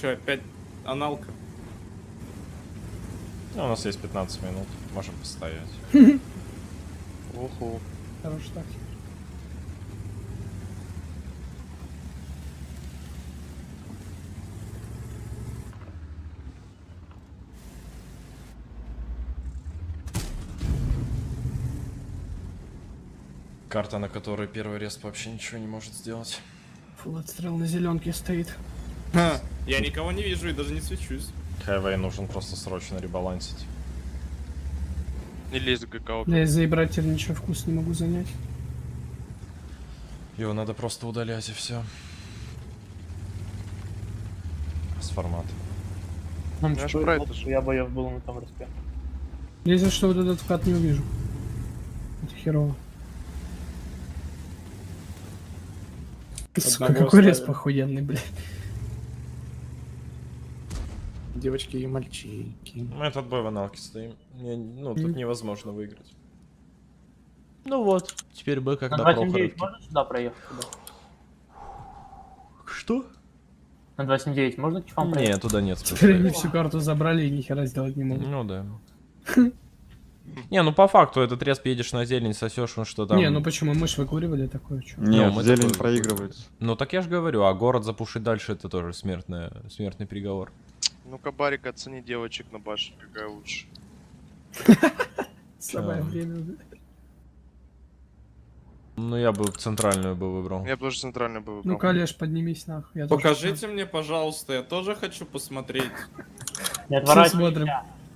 Че, опять аналка? Ну, у нас есть 15 минут, можем постоять. Уху. Хороший тактик. Карта, на которой первый респ вообще ничего не может сделать. Фул отстрел на зеленке стоит. Ха, я никого не вижу и даже не свечусь. Хайвей нужен просто срочно ребалансить. Или из ГК. Я из-за Ибратера ничего вкус не могу занять. Его надо просто удалять и все. С формата. Нам Я ж что, про вот это же. я боев был на том респе. Если что, вот этот вкат не увижу. Это херово. Сука, Одного какой респ оставили. охуенный, блядь. Девочки и мальчики. Мы этот бой в аналке стоим. Ну, тут невозможно выиграть. Ну вот, теперь бы На когда 279 можно сюда проехать? Туда? Что? На 279 можно к чифам проехать? Нет, туда нет Теперь они специально. всю карту забрали и нихера сделать не могут. Ну да. Не, ну по факту этот респ едешь на зелень, сосешь, он что там. Не, ну почему? Мы ж выкуривали такое, чё? Нет, мы зелень такой- проигрывается. Ну так я же говорю, а город запушить дальше это тоже смертный приговор. Ну-ка, Барик, оцени девочек на башне, какая лучше. Самое время, блядь. Ну я бы центральную бы выбрал. Я бы тоже центральный был выбрал. Ну, Калеш, поднимись нахуй. Я тоже Покажите мне, пожалуйста, я тоже хочу посмотреть. Не Все отворачивайся. смотрим.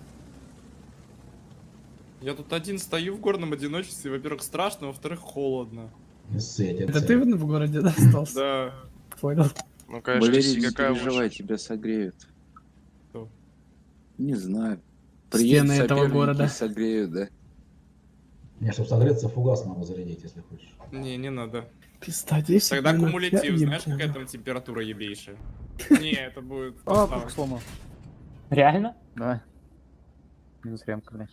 Я тут один стою в горном одиночестве, во-первых, страшно, во-вторых, холодно. Это ты в городе, да, остался? Да. Понял. Ну, конечно, Валерий, Си, не какая переживай, лучше. тебя согреют. Кто? Не знаю. Стены Приедут этого соперники города. и согреют, да? Не, чтобы согреться, фугас могу зарядить, если хочешь. Не надо. Пизда, 10 Тогда минут, кумулятив, я знаешь, ебу. какая там температура ебейшая? Не, это будет... А, подстава. как сломал. Реально? Давай. Минус ремка, блядь.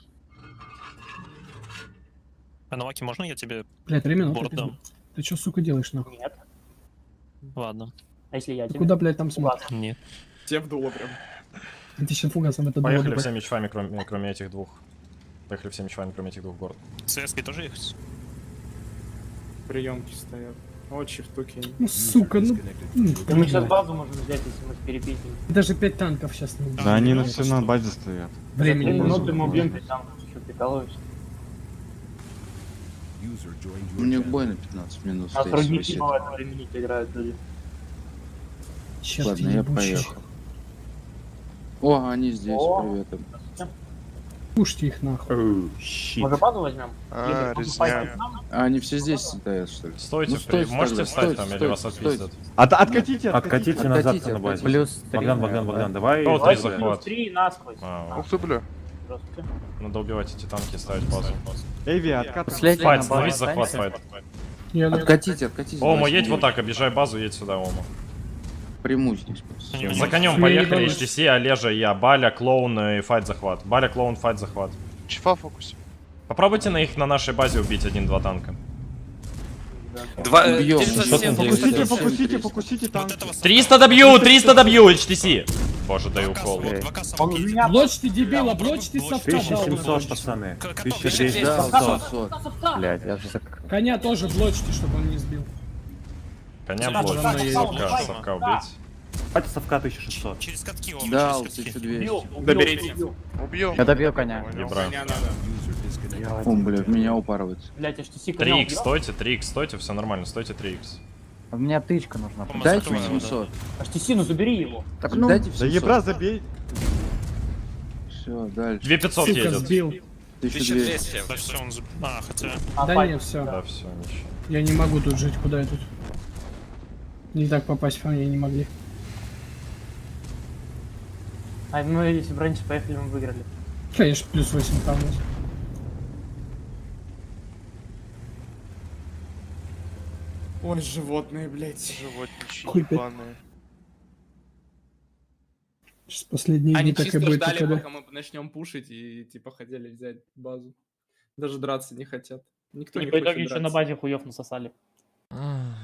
А на Ваке можно я тебе Бля, 3 минуты. борт пизда. дам? Ты чё, сука, делаешь, нахуй? Нет. Ладно. А если я Ты тебе? куда, блядь, там смотришь? Нет. Тебе вдуло прям. Ты еще фугасом это Поехали было, всеми чвами, кроме этих двух. Поехали всеми чвами, кроме этих двух город. С СК тоже ехать? Приемки стоят. Очень штуки. Ну, сука, ну... Да мы сейчас базу можем взять, если мы перепитим. Даже 5 танков сейчас не Да они на все на базе стоят. Времени 3 не минуты будет. мы убьем 5 танков, что прикалываешься. У них бой на 15 минут А стоит. другие висит. типа в это время минуты играют люди. Черт, Ладно, я ебучий. поехал. О, они здесь, О. привет им. Пушьте их нахуй. Может базу возьмем? А, Или резня. А они все здесь стоят, что ли? Стойте, Ну, стойте можете тогда, встать стойте, там или стойте, вас стойте. отпиздят? Откатите, Откатите назад на базе. Плюс 3. Богдан, давай. О, Давай три захват. плюс 3 насквозь. А, Ух ты, бля. Здравствуйте. надо убивать эти танки и ставить базу. Эйви, откат. Последний Файт, на становись базе захват, останется. файт. Я Откатите. Ома, давайте, едь вот так, объезжай базу, едь сюда, Ома. Приму здесь просто. Не За конем Всё, поехали, я не HTC, Олежа, я, Баля, клоун и файт захват. Баля, клоун, файт захват. Чифа фокусе. Попробуйте на нашей базе убить 1-2 танка. Убьем. Фокусите танк. 300 добью, 300 добью, HTC. Боже, даю укол. Он у меня... Блочь ты, дебила, блочь ты совка. 1700, пацаны. 1200. Да, 500. Блядь, я же так... Коня тоже блочьте, чтобы он не сбил. Коня Совка, блок. совка, Совка убить. Хватит совка 1600. Через катки, Ома, Дал через катки. 1200. Доберите. Убьем. Я добил коня. Ебра. Коня надо. О, блядь, меня упарывается. Блять, HTC 3х, стойте, 3х, стойте, все нормально, стойте 3х. У меня тычка нужна. Ома, Дайте закрывай его, да. 700. HTC, ну забери его. Так, ну, дайте Да ебра забей. Все, дальше. 2500 Сука, едет. сбил. 1200. Да все, он... А, хотя... Да файт. не, все. Да, все, ничего. Я не могу тут жить, куда я тут? Не так попасть по мне не могли. А мы, если бы раньше поехали, мы выиграли. Конечно, плюс 8 там. Ой, животные, блядь. Животничьи Хуй ты. ебаные. Сейчас последние Они дни так и чисто будет. ждали, когда- пока мы начнем пушить и типа хотели взять базу. Даже драться не хотят. Никто не И по итоге хочет еще драться. на базе хуев насосали.